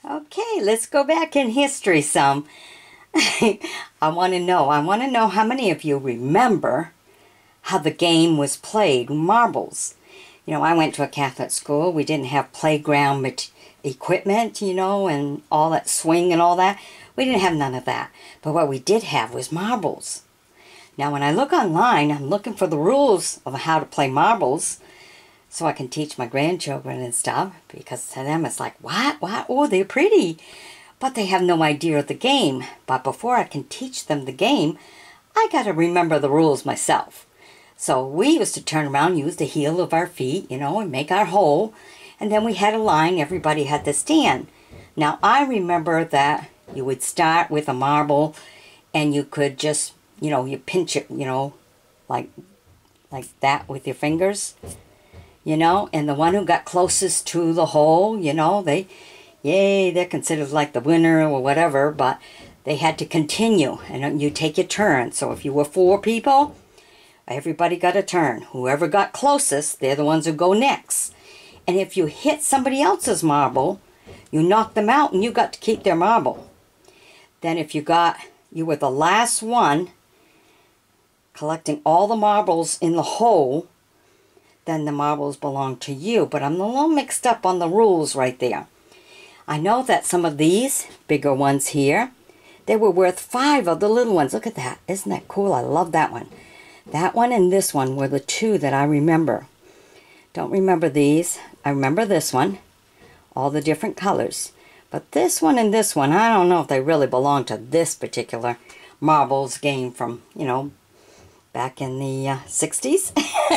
Okay, let's go back in history some. I want to know how many of you remember how the game was played, marbles. You know, I went to a Catholic school. We didn't have playground equipment, you know, and all that swing and all that. We didn't have none of that. But what we did have was marbles. Now, when I look online, I'm looking for the rules of how to play marbles so I can teach my grandchildren and stuff, because to them it's like, what? Oh, they're pretty. But they have no idea of the game. But before I can teach them the game, I got to remember the rules myself. So we used to turn around, use the heel of our feet, you know, and make our hole. And then we had a line, everybody had to stand. Now, I remember that you would start with a marble and you could just, you know, you pinch it, you know, like that with your fingers, you know. And the one who got closest to the hole, you know, they're considered like the winner or whatever, but they had to continue. And you take your turn. So if you were 4 people, everybody got a turn. Whoever got closest, they're the ones who go next. And if you hit somebody else's marble, you knocked them out and you got to keep their marble. Then if you were the last one collecting all the marbles in the hole, then the marbles belong to you. But I'm a little mixed up on the rules right there. I know that some of these bigger ones here, they were worth 5 of the little ones. Look at that. Isn't that cool? I love that one. That one and this one were the 2 that I remember. Don't remember these. I remember this one. All the different colors. But this one and this one, I don't know if they really belong to this particular marbles game from, you know, back in the 60s.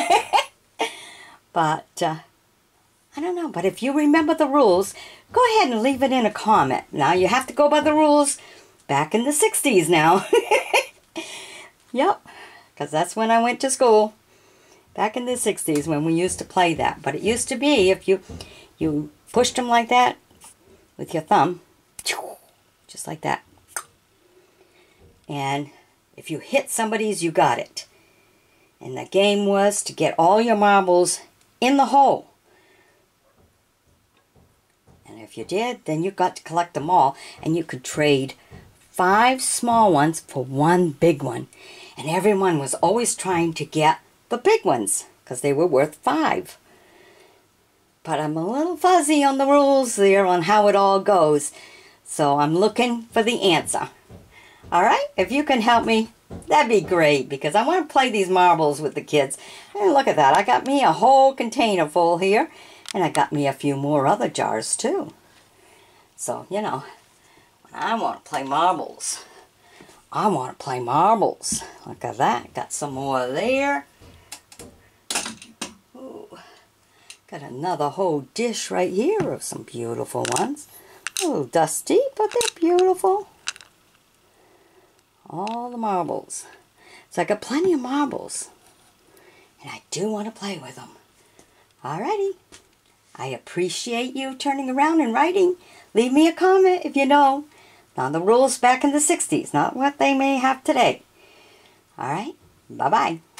But, I don't know. But if you remember the rules, go ahead and leave it in a comment. Now, you have to go by the rules back in the 60s now. Yep. Because that's when I went to school. Back in the 60s when we used to play that. But it used to be if you pushed them like that with your thumb. Just like that. And if you hit somebody's, you got it. And the game was to get all your marbles in the hole. And if you did, then you got to collect them all. And you could trade 5 small ones for 1 big one. And everyone was always trying to get the big ones because they were worth 5. But I'm a little fuzzy on the rules there on how it all goes. So I'm looking for the answer. Alright, if you can help me, that'd be great, because I want to play these marbles with the kids. And look at that, I got me a whole container full here. And I got me a few more other jars too. So, you know, when I want to play marbles, I want to play marbles. Look at that. Got some more there. Ooh. Got another whole dish right here of some beautiful ones. A little dusty, but they're beautiful. All the marbles. So I got plenty of marbles. And I do want to play with them. Alrighty. I appreciate you turning around and writing. Leave me a comment if you know. Now the rules back in the 60s, not what they may have today. Alright, bye-bye.